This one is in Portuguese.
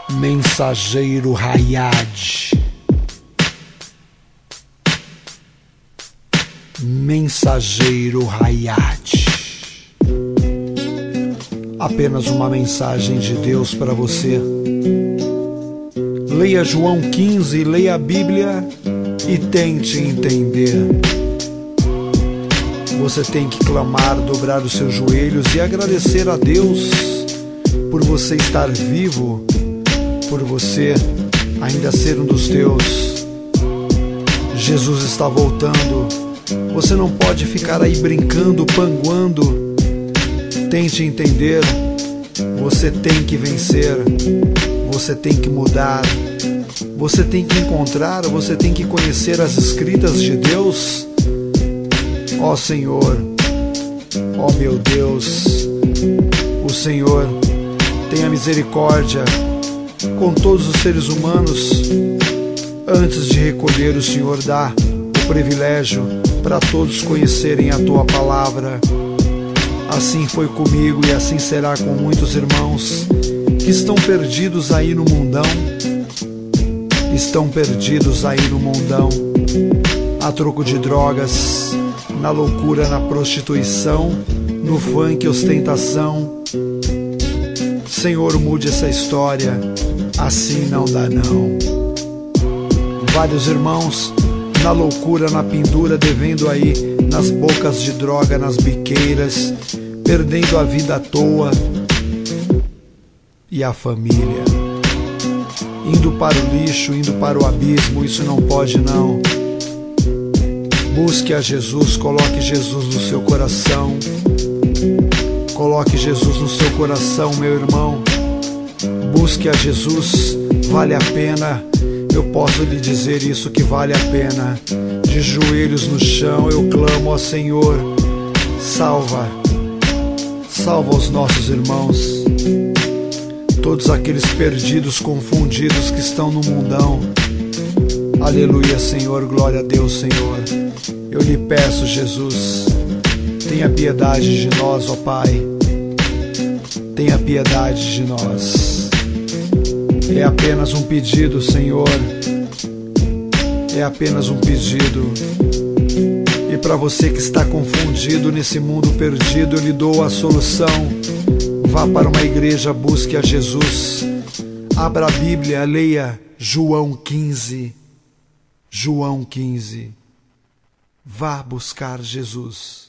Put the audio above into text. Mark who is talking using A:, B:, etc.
A: Mensageiro Hayad. Mensageiro Hayad. Apenas uma mensagem de Deus para você. Leia João 15, leia a Bíblia e tente entender. Você tem que clamar, dobrar os seus joelhos e agradecer a Deus por você estar vivo, por você ainda ser um dos teus. Jesus está voltando. Você não pode ficar aí brincando, panguando. Tente entender. Você tem que vencer. Você tem que mudar. Você tem que encontrar. Você tem que conhecer as escritas de Deus. Ó Senhor, ó meu Deus, o Senhor tenha misericórdia com todos os seres humanos. Antes de recolher, o Senhor dá o privilégio para todos conhecerem a Tua palavra. Assim foi comigo e assim será com muitos irmãos que estão perdidos aí no mundão. Estão perdidos aí no mundão, a troco de drogas, na loucura, na prostituição, no funk, ostentação. Senhor, mude essa história, assim não dá não. Vários irmãos na loucura, na pendura, devendo aí nas bocas de droga, nas biqueiras, perdendo a vida à toa e a família, indo para o lixo, indo para o abismo. Isso não pode não. Busque a Jesus, coloque Jesus no seu coração. Coloque Jesus no seu coração, meu irmão. Busque a Jesus, vale a pena. Eu posso lhe dizer isso, que vale a pena. De joelhos no chão eu clamo ao Senhor. Salva, salva os nossos irmãos, todos aqueles perdidos, confundidos que estão no mundão. Aleluia, Senhor, glória a Deus, Senhor. Eu lhe peço, Jesus, tenha piedade de nós, ó Pai. Tenha piedade de nós. É apenas um pedido, Senhor. É apenas um pedido. E para você que está confundido nesse mundo perdido, eu lhe dou a solução. Vá para uma igreja, busque a Jesus. Abra a Bíblia, leia João 15. João 15. Vá buscar Jesus.